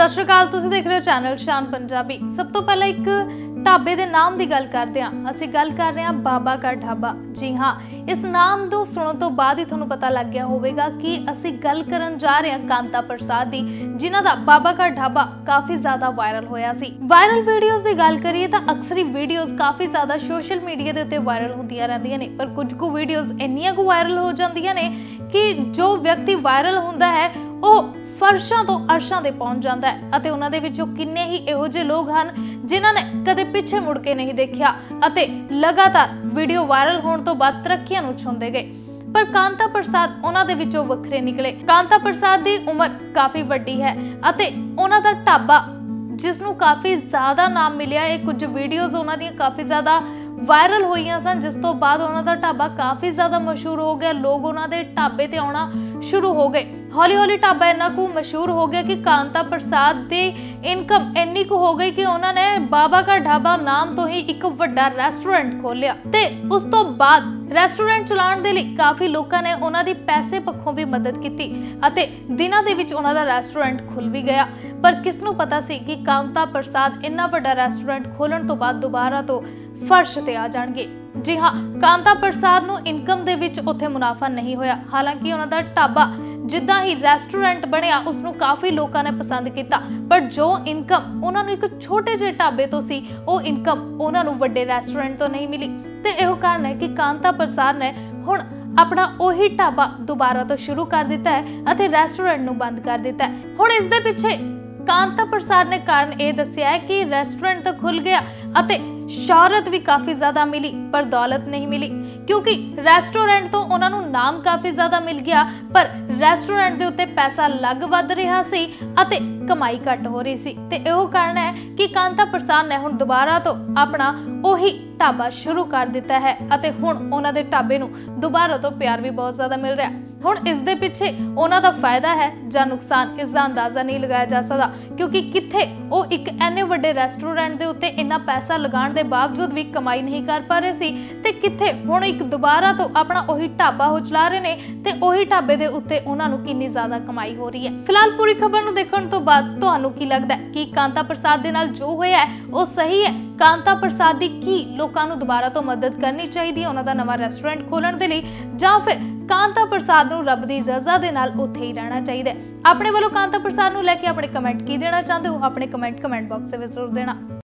सत श्री अकाल, तुसीं देख रहे हो चैनल शान पंजाबी। सब तो पहले एक ढाबे के नाम की गल करते हैं। असीं गल कर रहे हैं बाबा का ढाबा। जी हाँ, इस नाम को सुनने तो बाद ही तुहानूं पता लग गया होगा कि असीं गल करन जा रहे हैं कांता प्रसाद की, जिन्हां दा बाबा का ढाबा काफ़ी ज़्यादा वायरल होया सी। वायरल वीडियोज़ की गल करिए तो अक्सर ही वीडियोज़ काफ़ी ज़्यादा सोशल मीडिया के उत्ते वायरल होंदियां रहिंदियां ने, पर कुछ कु वीडियोज़ इन्नियां कु वायरल हो जांदियां ने कि जो व्यक्ति वायरल होंदा है वह फर्शां तो अर्शां ते पहुंच जाता है। अते उन्हां दे विचों किन्ने ही इहो जिहे लोग हन जिन्हां ने कदे पिछे मुड़ के नहीं देखिया अते लगातार वीडियो वायरल होने तो बाद तरक्कियां नूं छुंदे गए। पर कांता प्रसाद उन्हां दे विचों वखरे निकले। कांता प्रसाद दी उम्र काफ़ी वड्डी है अते उन्हां दा ढाबा जिसनूं काफ़ी ज़्यादा नाम मिलिया। ये कुछ वीडियोज़ उन्हां दी काफ़ी ज़्यादा वायरल होईयां सन, जिस तो बाद उन्हां दा ढाबा काफ़ी ज़्यादा मशहूर हो गया। लोग उन्हां दे ढाबे ते आउणा शुरू हो गए। हौली हौली ढाबा इन्ना कु मशहूर हो गया कि कांता प्रसाद दी इनकम इन्नी कु हो गई कि उन्होंने बाबा का ढाबा नाम तो ही एक वड्डा रेस्टोरेंट खोलिया ते उस तो बाद रेस्टोरेंट चलाउण दे लई काफ़ी लोगों ने उन्हां दी पैसे पक्षों भी मदद की अते दिनां दे विच उन्हां दा रेस्टोरेंट खुल भी गया। पर किसनूं पता सी कि कांता प्रसाद इन्ना वड्डा रेस्टोरेंट खोलण तो बाद दोबारा तो फर्श ते आ जाणगे। जी हाँ, कांता प्रसाद नूं इनकम दे विच उत्थे मुनाफा नहीं होया। हालांकि उन्हां दा ढाबा जिद्दां ही रेस्टोरेंट बनिया उसनूं काफ़ी लोगों ने पसंद किया, पर जो इनकम उन्होंने एक छोटे जे ढाबे तो सी वो इनकम उन्होंने वड्डे रेस्टोरेंट तो नहीं मिली। तो इहो कारण है कि कांता प्रसाद ने हुण अपना ओही ढाबा दोबारा तो शुरू कर दिता है अते रेस्टोरेंट नूं बंद कर दिता है। हुण इस दे पिछे कांता प्रसाद ने कारण ये दस्सिया है कि रेस्टोरेंट तो खुल गया अते शौहरत भी काफ़ी ज़्यादा मिली पर दौलत नहीं मिली, क्योंकि रेस्टोरेंट तो उन्होंने नाम काफ़ी ज़्यादा मिल गया पर रेस्टोरेंट के उत्ते पैसा लग वध रहा सी अते कमाई घट हो रही सी। ते इहो कारण है कि कांता प्रसाद ने हुण दोबारा तो अपना ओही ढाबा शुरू कर दिता है अते हुण उन्हां दे ढाबे नूं दोबारा तो प्यार भी बहुत ज़्यादा मिल रहा। हुण इस दे पिछे उन्हां दा फायदा है जां नुकसान इसका अंदाजा नहीं लगाया जा सकता, क्योंकि कित्थे वो एक इन्ने वड्डे रेस्टोरेंट दे उत्ते इन्ना पैसा लगाने के बावजूद भी कमाई नहीं कर पा रहे सी ते कित्थे हुण एक दोबारा तो अपना ओही ढाबा हो चला रहे ने ते ओही ढाबे दे उत्ते उन्हां नूं कितनी ज़्यादा कमाई हो रही है। फिलहाल पूरी खबर नूं देखण तो बाद तुहानूं की लगदा है कि कांता प्रसाद दे नाल जो होया है वो सही है? कांता प्रसाद दी की लोकां नूं दोबारा तो मदद करनी चाहिए उन्हां दा नवां रेस्टोरेंट खोलण दे लई, जां फिर कांता प्रसाद नूं रब दी रज़ा दे नाल उत्थे ही रहना चाहिए? अपने वालों कांता प्रसाद नूं लैके अपने कमेंट की देना चाहते हो? अपने कमेंट बॉक्स में जरूर देना।